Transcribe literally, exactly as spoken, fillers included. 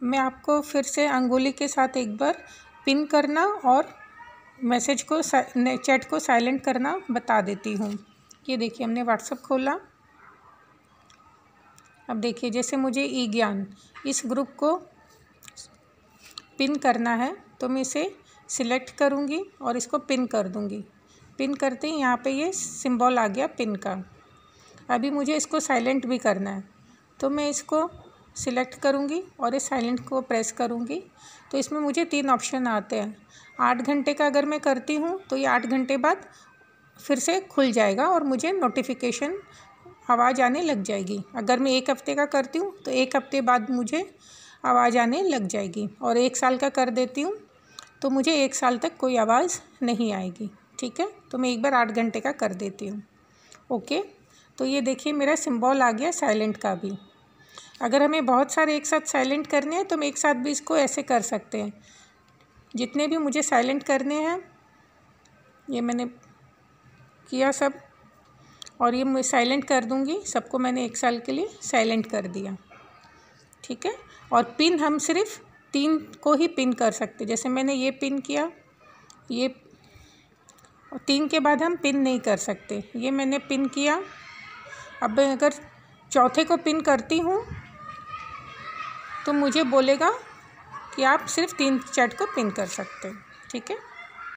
मैं आपको फिर से अंगुली के साथ एक बार पिन करना और मैसेज को चैट को साइलेंट करना बता देती हूँ। ये देखिए हमने व्हाट्सएप खोला। अब देखिए जैसे मुझे ई ज्ञान इस ग्रुप को पिन करना है तो मैं इसे सिलेक्ट करूँगी और इसको पिन कर दूँगी। पिन करते ही यहाँ पे ये सिंबल आ गया पिन का। अभी मुझे इसको साइलेंट भी करना है तो मैं इसको सिलेक्ट करूँगी और इस साइलेंट को प्रेस करूँगी तो इसमें मुझे तीन ऑप्शन आते हैं। आठ घंटे का अगर मैं करती हूँ तो ये आठ घंटे बाद फिर से खुल जाएगा और मुझे नोटिफिकेशन आवाज़ आने लग जाएगी। अगर मैं एक हफ़्ते का करती हूँ तो एक हफ़्ते बाद मुझे आवाज़ आने लग जाएगी और एक साल का कर देती हूँ तो मुझे एक साल तक कोई आवाज़ नहीं आएगी। ठीक है, तो मैं एक बार आठ घंटे का कर देती हूँ। ओके, तो ये देखिए मेरा सिंबल आ गया साइलेंट का भी। अगर हमें बहुत सारे एक साथ साइलेंट करने हैं तो हम एक साथ भी इसको ऐसे कर सकते हैं। जितने भी मुझे साइलेंट करने हैं ये मैंने किया सब और ये मैं साइलेंट कर दूँगी। सबको मैंने एक साल के लिए साइलेंट कर दिया। ठीक है, और पिन हम सिर्फ तीन को ही पिन कर सकते। जैसे मैंने ये पिन किया, ये तीन के बाद हम पिन नहीं कर सकते। ये मैंने पिन किया। अब मैं अगर चौथे को पिन करती हूँ तो मुझे बोलेगा कि आप सिर्फ तीन चैट को पिन कर सकते हैं। ठीक है।